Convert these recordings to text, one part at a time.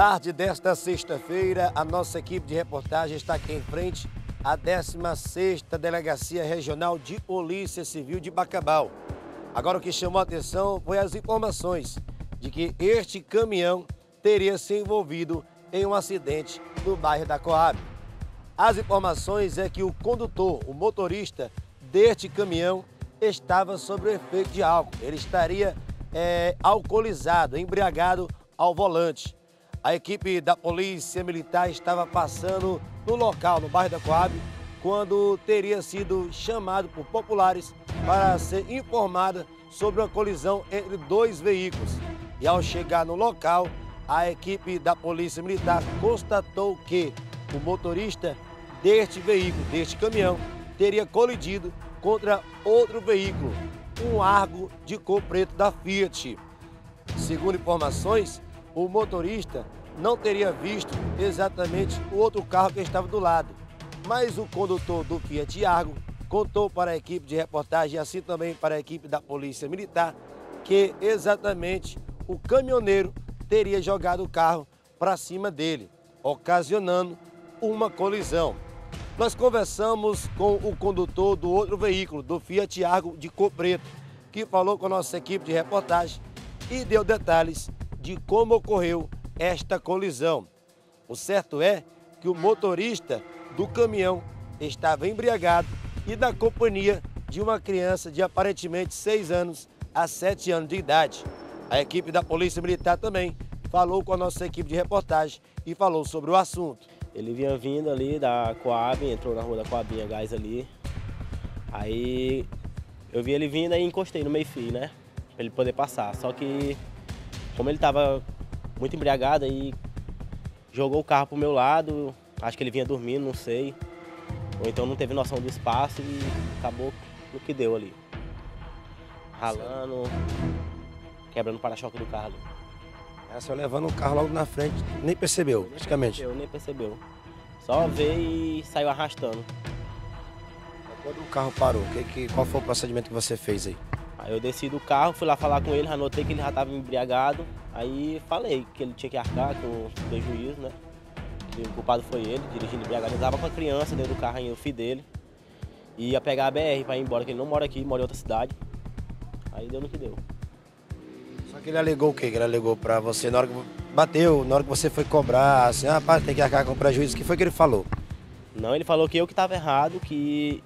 tarde desta sexta-feira, a nossa equipe de reportagem está aqui em frente à 16ª Delegacia Regional de Polícia Civil de Bacabal. Agora o que chamou a atenção foi as informações de que este caminhão teria se envolvido em um acidente no bairro da Coab. As informações é que o condutor, o motorista deste caminhão, estava sob o efeito de álcool. Ele estaria alcoolizado, embriagado ao volante. A equipe da Polícia Militar estava passando no local, no bairro da Coab, quando teria sido chamado por populares para ser informada sobre uma colisão entre dois veículos. E ao chegar no local, a equipe da Polícia Militar constatou que o motorista deste veículo, deste caminhão, teria colidido contra outro veículo, um Argo de cor preto da Fiat. Segundo informações, o motorista não teria visto exatamente o outro carro que estava do lado, mas o condutor do Fiat Argo contou para a equipe de reportagem, assim também para a equipe da Polícia Militar, que exatamente o caminhoneiro teria jogado o carro para cima dele, ocasionando uma colisão. Nós conversamos com o condutor do outro veículo, do Fiat Argo de cor preto, que falou com a nossa equipe de reportagem e deu detalhes de como ocorreu esta colisão. O certo é que o motorista do caminhão estava embriagado e na companhia de uma criança de aparentemente 6 anos a 7 anos de idade. A equipe da Polícia Militar também falou com a nossa equipe de reportagem e falou sobre o assunto. Ele vinha vindo ali da Coab, entrou na rua da Coabinha Gás ali. Aí eu vi ele vindo e encostei no meio-fio, né? Pra ele poder passar. Só que, como ele tava muito embriagado, aí jogou o carro pro meu lado. Acho que ele vinha dormindo, não sei. Ou então não teve noção do espaço e acabou no que deu ali. Ralando, quebrando o para-choque do carro ali. A senhora levando o carro logo na frente, nem percebeu, praticamente. Nem percebeu. Só veio e saiu arrastando. Quando o carro parou, qual foi o procedimento que você fez aí? Aí eu desci do carro, fui lá falar com ele, já notei que ele já estava embriagado. Aí falei que ele tinha que arcar com o prejuízo, né? Que o culpado foi ele, dirigindo embriagado. Ele estava com a criança dentro do carro, o filho dele. E ia pegar a BR para ir embora, que ele não mora aqui, mora em outra cidade. Aí deu no que deu. Só que ele alegou o quê? Que ele alegou pra você na hora que bateu, na hora que você foi cobrar, assim, rapaz, tem que arcar com prejuízo. O que foi que ele falou? Não, ele falou que eu que estava errado, que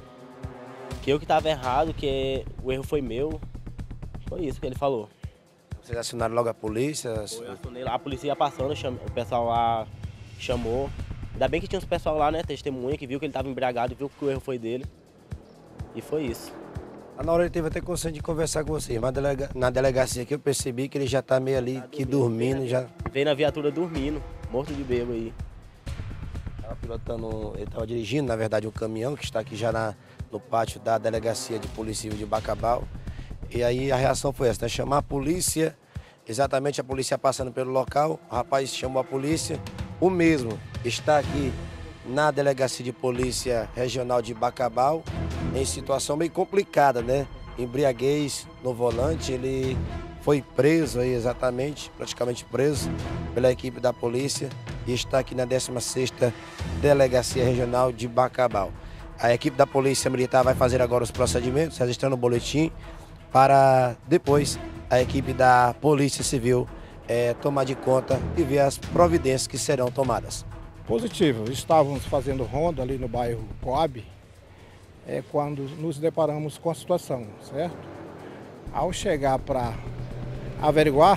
o erro foi meu. Foi isso que ele falou. Vocês acionaram logo a polícia? Eu acionei lá, a polícia ia passando, o pessoal lá chamou. Ainda bem que tinha uns pessoal lá, né, testemunha, que viu que ele estava embriagado, viu que o erro foi dele. E foi isso. Na hora ele teve até consciência de conversar com você, mas na delegacia aqui eu percebi que ele já tá meio ali, dormindo já. Veio na viatura dormindo, morto de bêbado aí. Tava pilotando, ele tava dirigindo, na verdade, um caminhão que está aqui já no pátio da Delegacia de Polícia Civil de Bacabal. E aí a reação foi essa, né? Chamar a polícia, exatamente a polícia passando pelo local, o rapaz chamou a polícia, o mesmo está aqui na Delegacia de Polícia Regional de Bacabal, em situação meio complicada, né? Embriaguez no volante, ele foi preso aí exatamente, praticamente preso pela equipe da polícia e está aqui na 16ª Delegacia Regional de Bacabal. A equipe da Polícia Militar vai fazer agora os procedimentos, registrando o boletim, para depois a equipe da Polícia Civil tomar de conta e ver as providências que serão tomadas. Positivo, estávamos fazendo ronda ali no bairro Coab, quando nos deparamos com a situação, certo? Ao chegar para averiguar,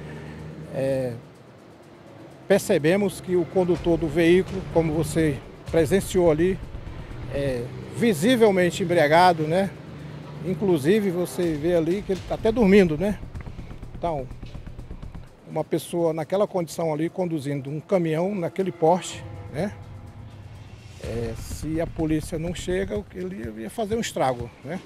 percebemos que o condutor do veículo, como você presenciou ali, visivelmente embriagado, né? Inclusive você vê ali que ele está até dormindo, né? Então, uma pessoa naquela condição ali, conduzindo um caminhão naquele porte, né? Se a polícia não chega, ele ia fazer um estrago, né?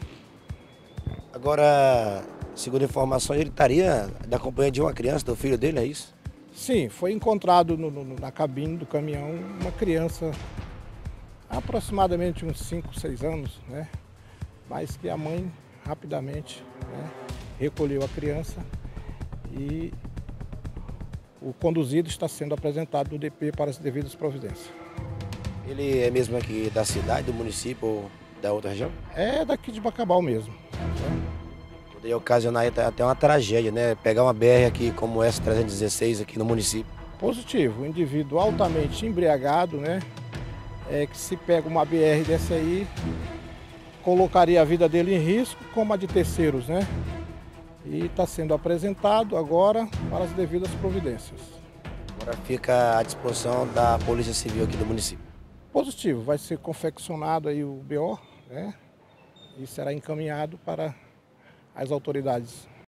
Agora, segundo informações, ele estaria da companhia de uma criança, do filho dele, é isso? Sim, foi encontrado na cabine do caminhão uma criança aproximadamente uns 5, 6 anos, né? Mas que a mãe rapidamente, né, recolheu a criança e o conduzido está sendo apresentado no DP para as devidas providências. Ele é mesmo aqui da cidade, do município ou da outra região? É daqui de Bacabal mesmo. Poderia ocasionar até uma tragédia, né? Pegar uma BR aqui como essa 316 aqui no município. Positivo, o indivíduo altamente embriagado, né? Que se pega uma BR dessa aí, colocaria a vida dele em risco, como a de terceiros, né? E está sendo apresentado agora para as devidas providências. Agora fica à disposição da Polícia Civil aqui do município. Positivo, vai ser confeccionado aí o BO, né? E será encaminhado para as autoridades.